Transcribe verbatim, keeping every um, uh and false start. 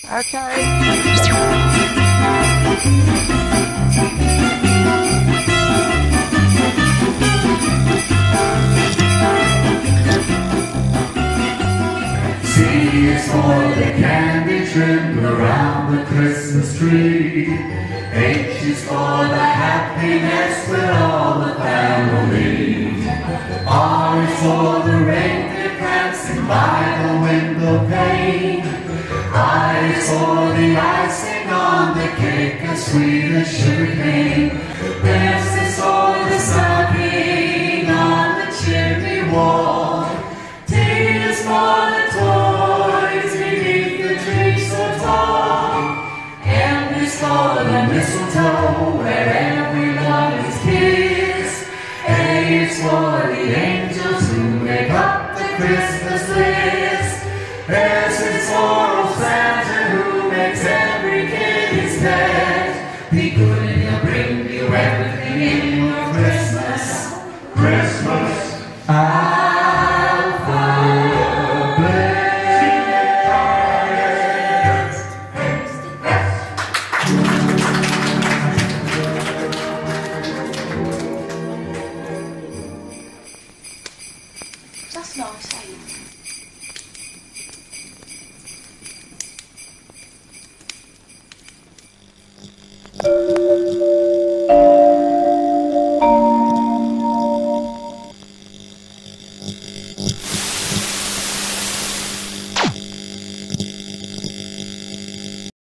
C is for the candy trimmed around the Christmas tree. H is for the happiness with all the family. R is for the reindeer prancing by the window pane. I is for the icing on the cake as sweet as sugar cane. S is for the stocking on the chimney wall. T is for the toys beneath the tree so tall. M is for the mistletoe